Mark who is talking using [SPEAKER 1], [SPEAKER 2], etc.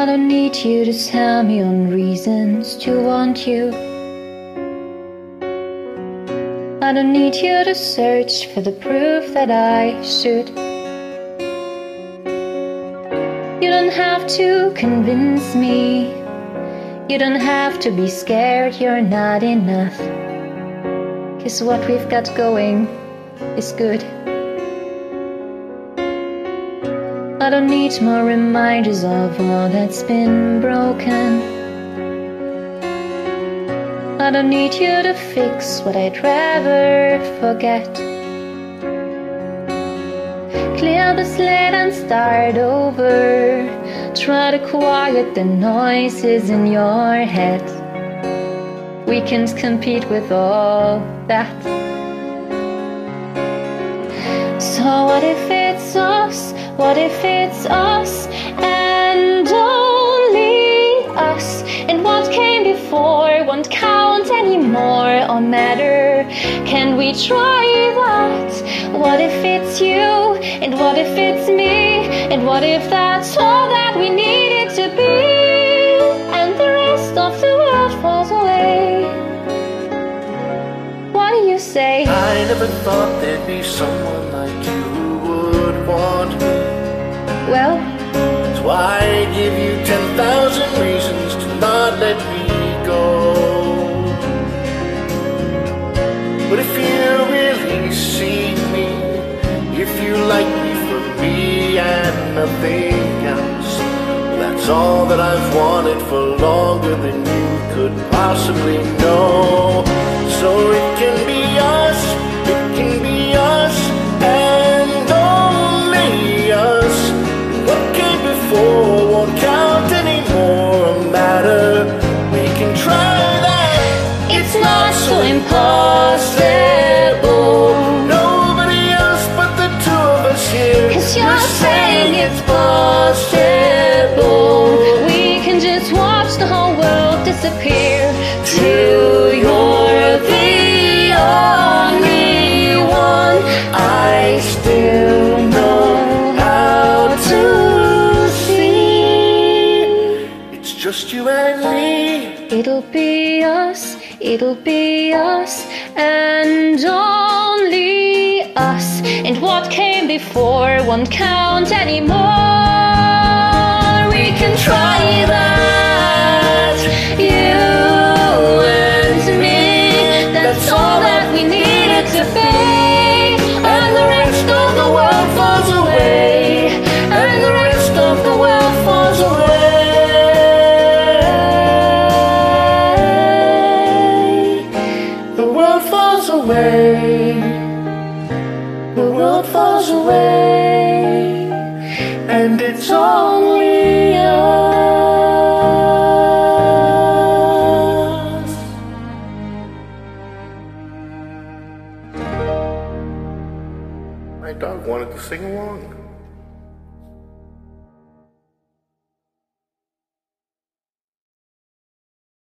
[SPEAKER 1] I don't need you to tell me on reasons to want you. I don't need you to search for the proof that I should. You don't have to convince me. You don't have to be scared you're not enough. 'Cause what we've got going is good. I don't need more reminders of all that's been broken. I don't need you to fix what I'd rather forget. Clear the slate and start over. Try to quiet the noises in your head. We can't compete with all that. So what if it's us? What if it's us and only us? And what came before won't count anymore or matter. Can we try that? What if it's you? And what if it's me? And what if that's all that we need it to be? And the rest of the world falls away. What do you say?
[SPEAKER 2] I never thought there'd be someone like you who would want me.
[SPEAKER 1] Well,
[SPEAKER 2] that's why I give you 10,000 reasons to not let me go. But if you really see me, if you like me for me and nothing else, that's all that I've wanted for longer than you could possibly know. So it can be us, it can be us, and only us. What came before won't count anymore or matter. We can try that.
[SPEAKER 1] it's not so impossible.
[SPEAKER 2] Nobody else but the two of us here.
[SPEAKER 1] 'Cause you're saying it's possible. We can just watch the whole world disappear till you're the only one. I still know how to see.
[SPEAKER 2] It's just you and me.
[SPEAKER 1] It'll be us, it'll be us, and only us. And what came before won't count anymore. We can try that, you and me. That's all that we needed to be. And the rest of the world falls away. And the rest of the world falls away.
[SPEAKER 2] The world falls away. The world falls away. And it's only us. My dog wanted to sing along.